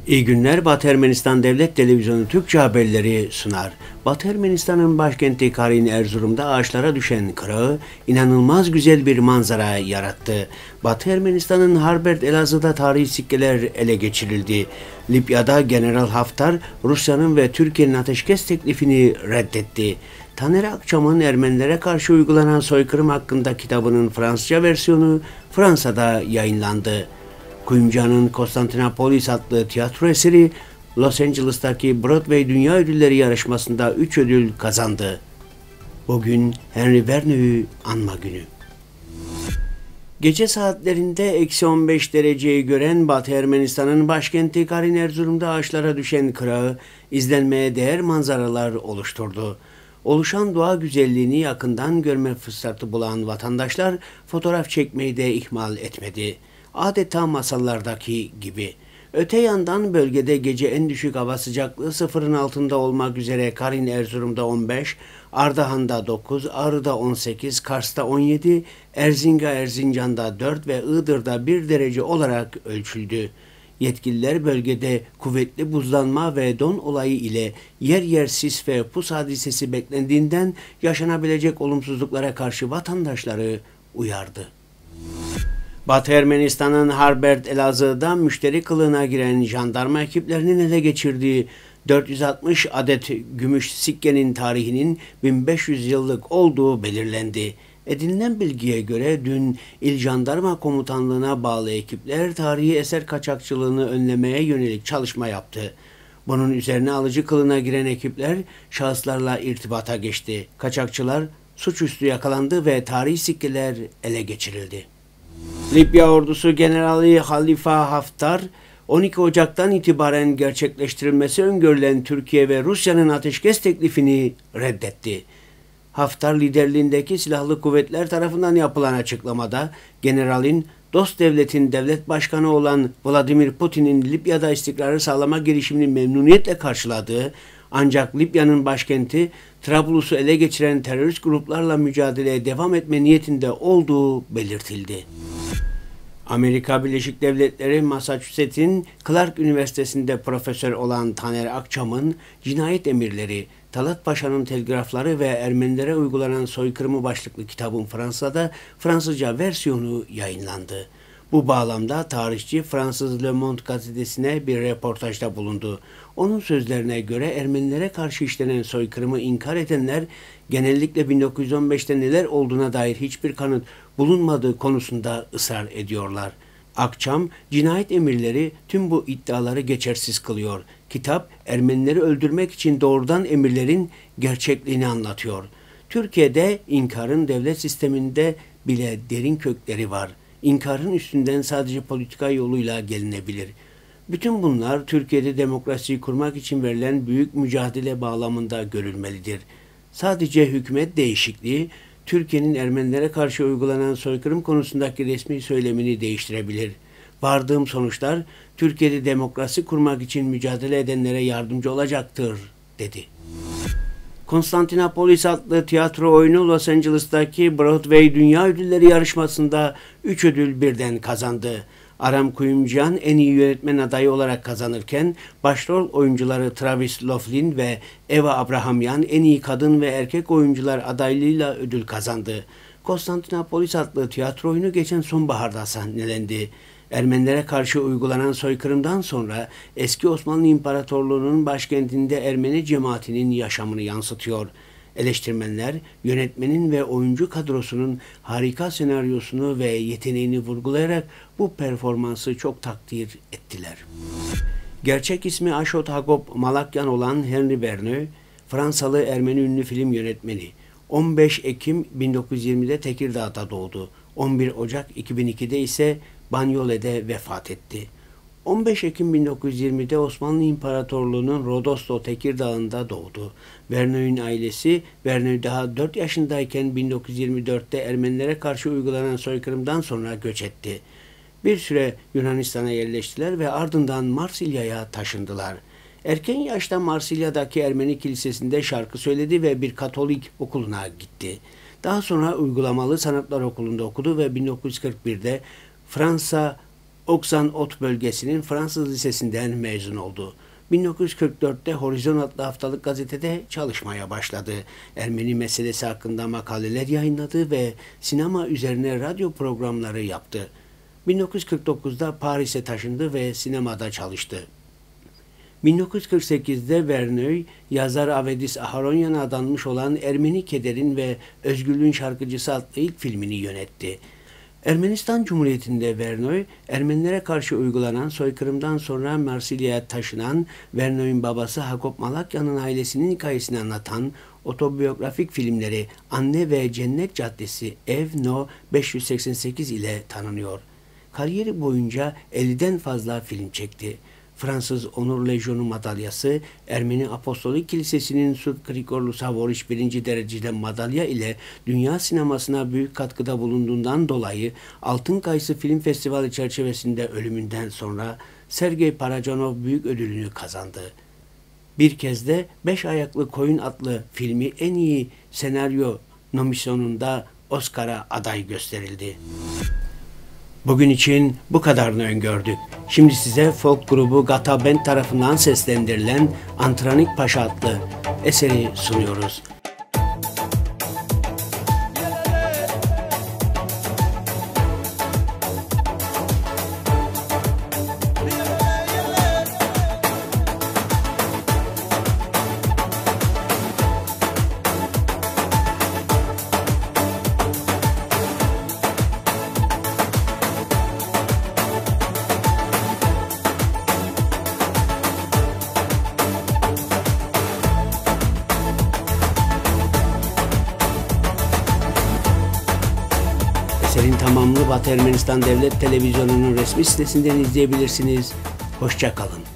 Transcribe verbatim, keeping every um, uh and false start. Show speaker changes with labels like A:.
A: İyi günler. Batı Ermenistan Devlet Televizyonu Türkçe haberleri sunar. Batı Ermenistan'ın başkenti Karin Erzurum'da ağaçlara düşen kırağı inanılmaz güzel bir manzara yarattı. Batı Ermenistan'ın Harbert Elazığ'da tarihi sikkeler ele geçirildi. Libya'da General Haftar, Rusya'nın ve Türkiye'nin ateşkes teklifini reddetti. Taner Akçam'ın Ermenilere karşı uygulanan soykırım hakkında kitabının Fransızca versiyonu Fransa'da yayınlandı. Kuyumcu'nun Konstantinopolis adlı tiyatro eseri Los Angeles'taki Broadway Dünya Ödülleri yarışmasında üç ödül kazandı. Bugün Henry Verneux'u anma günü. Gece saatlerinde eksi on beş dereceyi gören Batı Ermenistan'ın başkenti Karin Erzurum'da ağaçlara düşen kırağı izlenmeye değer manzaralar oluşturdu. Oluşan doğa güzelliğini yakından görme fırsatı bulan vatandaşlar fotoğraf çekmeyi de ihmal etmedi. Adeta masallardaki gibi. Öte yandan bölgede gece en düşük hava sıcaklığı sıfırın altında olmak üzere Karin Erzurum'da on beş, Ardahan'da dokuz, Ağrı'da on sekiz, Kars'ta on yedi, Erzinga Erzincan'da dört ve Iğdır'da bir derece olarak ölçüldü. Yetkililer bölgede kuvvetli buzlanma ve don olayı ile yer yer sis ve pus hadisesi beklendiğinden yaşanabilecek olumsuzluklara karşı vatandaşları uyardı. Batı Ermenistan'ın Harbert Elazığ'da müşteri kılığına giren jandarma ekiplerinin ele geçirdiği dört yüz altmış adet gümüş sikkenin tarihinin bin beş yüz yıllık olduğu belirlendi. Edinilen bilgiye göre dün İl Jandarma Komutanlığı'na bağlı ekipler tarihi eser kaçakçılığını önlemeye yönelik çalışma yaptı. Bunun üzerine alıcı kılığına giren ekipler şahıslarla irtibata geçti. Kaçakçılar suçüstü yakalandı ve tarihi sikkeler ele geçirildi. Libya ordusu Generali Halifa Haftar, on iki Ocak'tan itibaren gerçekleştirilmesi öngörülen Türkiye ve Rusya'nın ateşkes teklifini reddetti. Haftar liderliğindeki silahlı kuvvetler tarafından yapılan açıklamada, generalin dost devletin devlet başkanı olan Vladimir Putin'in Libya'da istikrarı sağlama girişimini memnuniyetle karşıladığı, ancak Libya'nın başkenti Trablus'u ele geçiren terörist gruplarla mücadeleye devam etme niyetinde olduğu belirtildi. Amerika Birleşik Devletleri Massachusetts'in Clark Üniversitesi'nde profesör olan Taner Akçam'ın Cinayet Emirleri, Talat Paşa'nın Telgrafları ve Ermenilere uygulanan soykırımı başlıklı kitabın Fransa'da Fransızca versiyonu yayınlandı. Bu bağlamda tarihçi Fransız Le Monde gazetesine bir reportajda bulundu. Onun sözlerine göre Ermenilere karşı işlenen soykırımı inkar edenler genellikle bin dokuz yüz on beşte neler olduğuna dair hiçbir kanıt bulunmadığı konusunda ısrar ediyorlar. Akçam, Cinayet Emirleri tüm bu iddiaları geçersiz kılıyor. Kitap, Ermenileri öldürmek için doğrudan emirlerin gerçekliğini anlatıyor. Türkiye'de inkarın devlet sisteminde bile derin kökleri var. İnkarın üstünden sadece politika yoluyla gelinebilir. Bütün bunlar Türkiye'de demokrasiyi kurmak için verilen büyük mücadele bağlamında görülmelidir. Sadece hükümet değişikliği, Türkiye'nin Ermenilere karşı uygulanan soykırım konusundaki resmi söylemini değiştirebilir. Vardığım sonuçlar, Türkiye'de demokrasi kurmak için mücadele edenlere yardımcı olacaktır, dedi. Konstantinopolis adlı tiyatro oyunu Los Angeles'taki Broadway Dünya Ödülleri yarışmasında üç ödül birden kazandı. Aram Kuyumcuyan en iyi yönetmen adayı olarak kazanırken başrol oyuncuları Travis Loughlin ve Eva Abrahamyan en iyi kadın ve erkek oyuncular adaylığıyla ödül kazandı. Konstantinopolis adlı tiyatro oyunu geçen sonbaharda sahnelendi. Ermenilere karşı uygulanan soykırımdan sonra eski Osmanlı İmparatorluğu'nun başkentinde Ermeni cemaatinin yaşamını yansıtıyor. Eleştirmenler, yönetmenin ve oyuncu kadrosunun harika senaryosunu ve yeteneğini vurgulayarak bu performansı çok takdir ettiler. Gerçek ismi Ashot Hagop Malakyan olan Henry Verneux, Fransalı Ermeni ünlü film yönetmeni. on beş Ekim bin dokuz yüz yirmide Tekirdağ'da doğdu. on bir Ocak iki bin ikide ise Banyole'de vefat etti. on beş Ekim bin dokuz yüz yirmide Osmanlı İmparatorluğu'nun Rodos'ta Tekirdağ'ında doğdu. Verneux'un ailesi, Verneux daha dört yaşındayken bin dokuz yüz yirmi dörtte Ermenilere karşı uygulanan soykırımdan sonra göç etti. Bir süre Yunanistan'a yerleştiler ve ardından Marsilya'ya taşındılar. Erken yaşta Marsilya'daki Ermeni kilisesinde şarkı söyledi ve bir Katolik okuluna gitti. Daha sonra uygulamalı sanatlar okulunda okudu ve bin dokuz yüz kırk birde Fransa Auxanne-Ot bölgesinin Fransız lisesinden mezun oldu. bin dokuz yüz kırk dörtte Horizon adlı haftalık gazetede çalışmaya başladı. Ermeni meselesi hakkında makaleler yayınladı ve sinema üzerine radyo programları yaptı. bin dokuz yüz kırk dokuzda Paris'e taşındı ve sinemada çalıştı. bin dokuz yüz kırk sekizde Verneuil, yazar Avedis Aharonyan'a adanmış olan Ermeni Kederin ve Özgürlüğün Şarkıcısı adlı ilk filmini yönetti. Ermenistan Cumhuriyeti'nde Verneuil, Ermenilere karşı uygulanan soykırımdan sonra Marsilya'ya taşınan Verneuil'in babası Hakop Malakya'nın ailesinin hikayesini anlatan otobiyografik filmleri Anne ve Cennet Caddesi Ev No beş yüz seksen sekiz ile tanınıyor. Kariyeri boyunca elliden fazla film çekti. Fransız Onur Lejyonu madalyası, Ermeni Apostolik Kilisesi'nin Sud Grigorlu Savoriç birinci derecede madalya ile dünya sinemasına büyük katkıda bulunduğundan dolayı Altın Kayısı Film Festivali çerçevesinde ölümünden sonra Sergey Parajanov büyük ödülünü kazandı. Bir kez de Beş Ayaklı Koyun adlı filmi en iyi senaryo nominasyonunda Oscar'a aday gösterildi. Bugün için bu kadarını öngördük. Şimdi size folk grubu Gata Band tarafından seslendirilen Antranik Paşa adlı eseri sunuyoruz. Eserin tamamını Batı Ermenistan Devlet Televizyonu'nun resmi sitesinden izleyebilirsiniz. Hoşça kalın.